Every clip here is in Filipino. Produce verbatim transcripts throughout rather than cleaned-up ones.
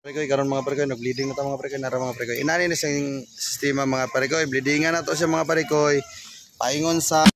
Parekoy karon mga parekoy nag-bleeding na ta mga parekoy nara mga parekoy. Inani ni sing sistema mga parekoy, bleedingan na to siya mga parekoy. Paingon sa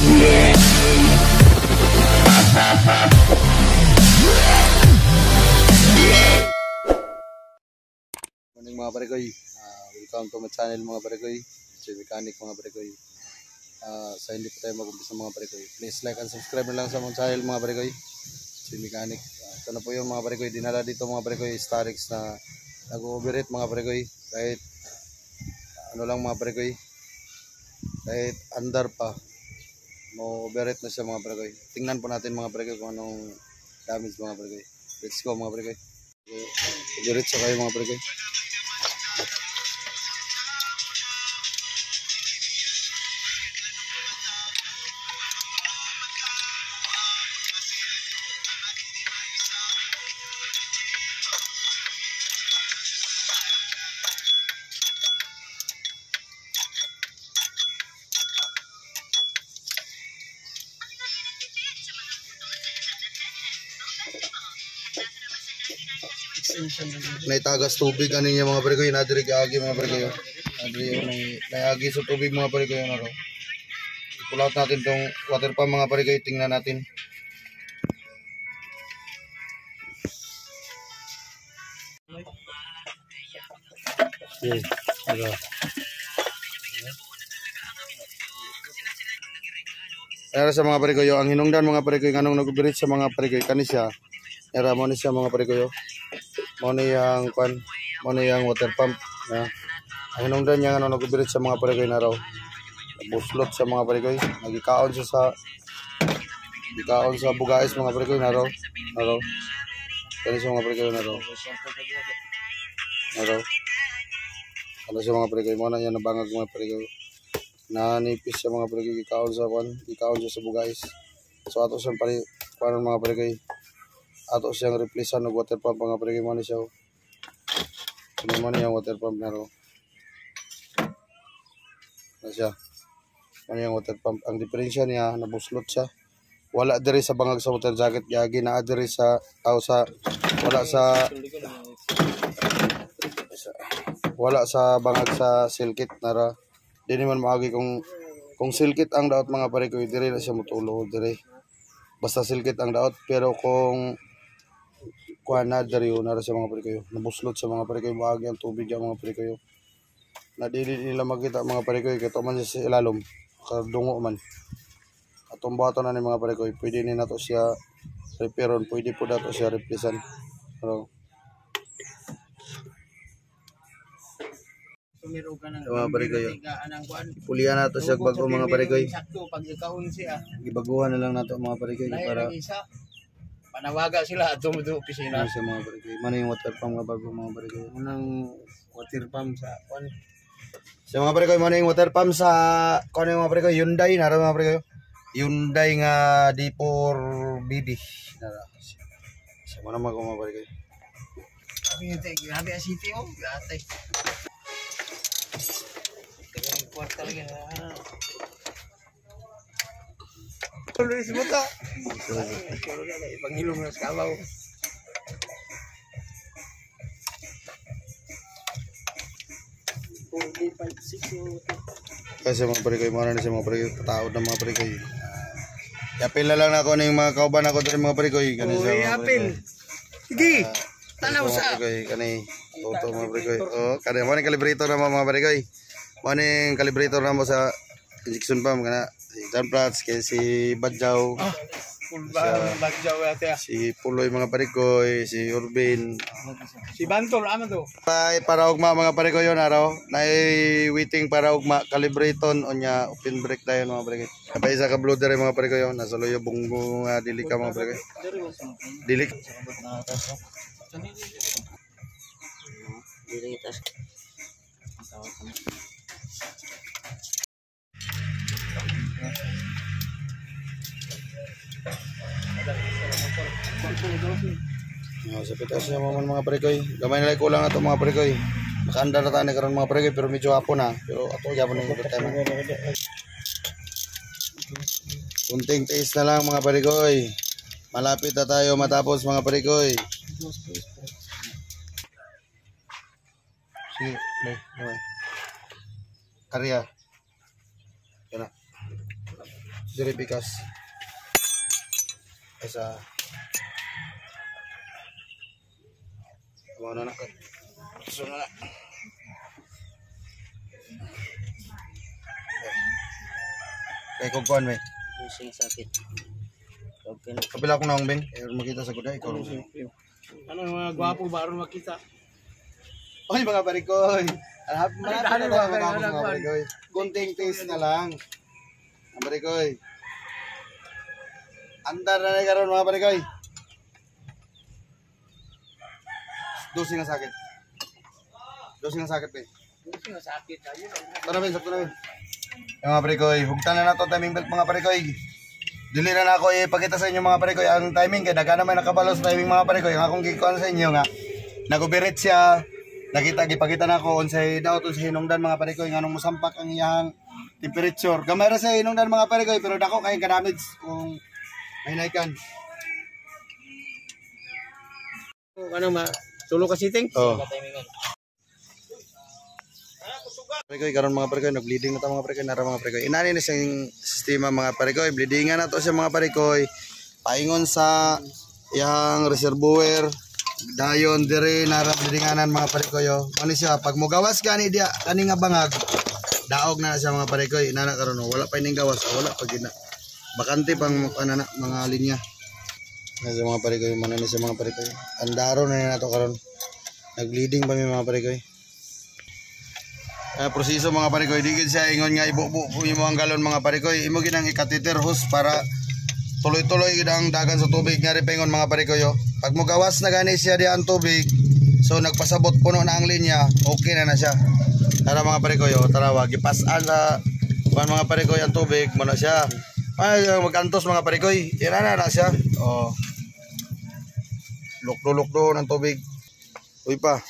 morning mga parekoy. Uh, welcome to my channel mga parekoy. Si Mechanic mga parekoy. Uh, sa hindi pa tayo mag-umpisa mga parekoy. Please like and subscribe na lang sa mga channel mga parekoy. Si Mechanic. Uh, ito na po yung mga parekoy. Dinala dito mga parekoy. Starix na nag-overheat mga parekoy. Kahit ano lang mga parekoy. Kahit under pa. Mo-overheat na siya mga parekoy. Tingnan po natin mga parekoy kung anong damage mga parekoy. Let's go mga parekoy. Overheat sa kayo mga parekoy. Naitagas tubig ano niya mga parekoy, nadiri kaagi mga parekoy. Nadiri nayagi sa tubig mga parekoy ano. Pull out natin tong water pump mga parekoy, tingnan natin. Okay, aga. Para sa mga parekoy, ang hinungdan mga parekoy kanong nag-operate sa mga parekoy kanisya. Era mo ni siya mga parekoy. Mo ni yang kwan, mo ni yang water pump na. Ang hinungdan niya ano nag-operate sa mga parekoy na raw. Buslot sa mga parekoy, nagikaon siya sa gikaon sa bugais mga parekoy na raw. Na raw. Kani sa mga parekoy na raw. Na raw. Ano sa mga parekoy mo na yan nabangag mga parekoy. Nanipis sa mga parekoy gikaon sa kwan, gikaon siya sa bugais. So ato siyang pare kuan mga parekoy. Ato siyang replacean ng water pump mga parekoy mo ni siya. Ano man yung water pump na raw. Na siya. Ano yung water pump. Ang diferensya niya, nabuslot siya. Wala diri sa bangag sa water jacket. Yagi na diri sa, aw sa, wala sa, wala sa bangag sa silkit na ra. Di naman maagi kung, kung silkit ang daot mga parekoy, diri na siya mutulo. Diri. Basta silkit ang daot. Pero kung, kuha na diri na ra sa mga parekoy. Nabuslot sa mga parekoy. Maagi ang tubig ang mga parekoy. Na dili nila makita mga parekoy. Kaya man siya sa ilalom. Kadungo man. Atong bato na ni mga parekoy. Pwede ni nato siya repairon. Pwede po nato siya replacean. Pero sumiro ka ng mga parekoy. Pulihan nato siya bago mga parekoy. Sakto pag ikaon siya. Gibaguhan na lang nato mga parekoy para panawaga sila at dumudo opisina sa mga parekoy. Mano yung water pump nga bago mga parekoy. unang water pump sa kuan. Sa mga parekoy, mano yung water pump sa kuno yung mga parekoy, Hyundai nara mga parekoy. Hyundai nga D four B B nara. Sa mga mga mga parekoy. Sabi nito, grabe ang city oh, gatay. Kaya kwarta lagi na. Tuloy mo ta. Pangilong na sa kalaw. Kasi mga parekoy, mga na sa mga parekoy, kataod ng mga parekoy. Yapil na lang ako ng mga kauban ako dito mga parekoy. Uy, yapil. Sige, tanaw sa. Kani, toto mga parekoy. Oh, kani, mo yung kalibrator na mga parekoy. Mo yung kalibrator na mo sa injection pump kana. Si John Prats, kaya si Badjaw, ah, Badjaw ate. Si Puloy mga parekoy, si Urbin, si Bantol, ano to? Ay, para ugma mga parekoy yun araw. Nay waiting para ugma, calibraton o niya, open brake tayo mga parekoy. Kapag isa ka bloater mga parekoy yun, nasa loyo bunggo nga dili ka mga parekoy. Dili. Dili itas. Oh, sa pitas niya mga parekoy. Gamay na lang kulang ato mga parekoy. Nakaandar na tayo karon mga parekoy pero medyo hapon na. Pero ato gyapon na yung tema. Kunting tiis na lang mga parekoy. Malapit na tayo matapos mga parekoy. Sige, bay, bay. Karya. Yan na. Diri pikas. Isa. Tama na na. So na na. Kaya kung kuhan, bay. Pusing sakit. Okay na. Kapila akong naong, Ben. Eh, makita sa kuda. Ikaw. Ano mga gwapo ba ron makita? Oy, mga parikoy. Hanap mo na Ano, tayo ano, mga ano, ano, parikoy. Kunting taste na lang. Mga parikoy. Andar na na karon mga parikoy. Dosing na sakit. Dosing na sakit, Ben. Pusing sakit. Ayun. Ito na, Ben. Sakto na, Ben. Yung mga parikoy. Hugtan na na ito timing belt mga parikoy. Dili na na ako ipakita sa inyo mga parikoy ang timing. Kaya nagana may nakabalo sa timing mga parikoy. Ang akong gikuan sa inyo nga. Nagubirit siya. Nakita, gipakita na ako unsay daw to sa hinungdan mga parikoy. Nga nung musampak ang iyang temperature. Gamay ra sa hinungdan mga parikoy. Pero dako kayong kadamage kung may naikan. Ano ma? Tulo ka siting? Oo. Parikoy, karon mga parikoy, nag-bleeding na ta mga parikoy, nara mga parikoy. Inani na siyang sistema mga parikoy, bleedingan na to siya mga parikoy. Paingon sa iyang reservoir, dayon dire nara bleedinganan mga parikoy. Ano siya, pag mugawas gani dia kani nga bangag, daog na, na siya mga parikoy. Inana karon wala pa ining gawas, wala pa gina. Bakante pang ano na mga linya. Nasa mga parikoy, manani sa mga parikoy. Andaro na na to karon. Nag-bleeding pa mi mga parikoy. Uh, proseso mga parikoy, di gid siya ingon nga ibubo imo ang galon mga parikoy, imo gid ang i-catheter hose para tuloy-tuloy gid ang dagan sa tubig nga ripengon mga parikoy. Pag mo gawas na gani siya di ang tubig, so nagpasabot puno na ang linya, okay na na siya. Tara mga parikoy, tara wag ipas-an sa mga parikoy ang tubig, mo na siya. Ay magantos mga parikoy, ira na na siya. Oh. Lukdo-lukdo ng tubig. Uy pa.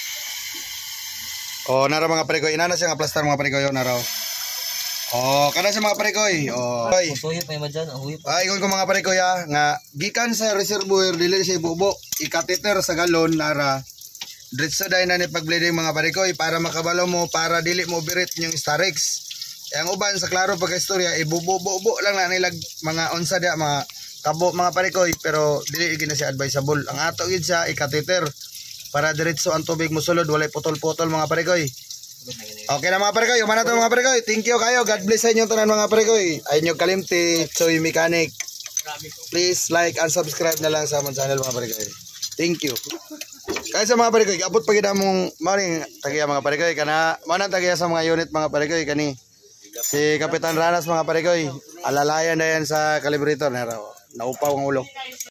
Oh, nara mga parikoy, inana siya nga plaster mga parikoy, nara. Oh, kana siya mga parikoy. Oh. Oy. Suhip may madyan, huip. Ay, ko mga parikoy ha, nga gikan sa reservoir dili siya ibubo, i-catheter sa galon nara. Diretso dai na ni pag-bleeding mga parikoy para makabalo mo, para dili mo birit yung Starix. Ang uban sa klaro pagka-istorya, ibubo-bubo lang na nilag mga onsa dia mga kabo mga parikoy, pero dili gid na siya advisable. Ang ato gid siya i-catheter para diretso ang tubig mosulod, walay putol-putol mga parikoy. Okay na mga parikoy, umana to mga parikoy. Thank you kayo. God bless sa inyo tanan mga parikoy. Ayun yung Kalimti, Choy Mechanic. Please like and subscribe na lang sa among channel mga parikoy. Thank you. Kaya sa mga parikoy, abot pa gid among maring tagiya mga parikoy kana mao na tagiya sa mga unit mga parikoy kani. Si Kapitan Ranas mga parikoy, alalayan na yan sa calibrator na naupaw ang ulo.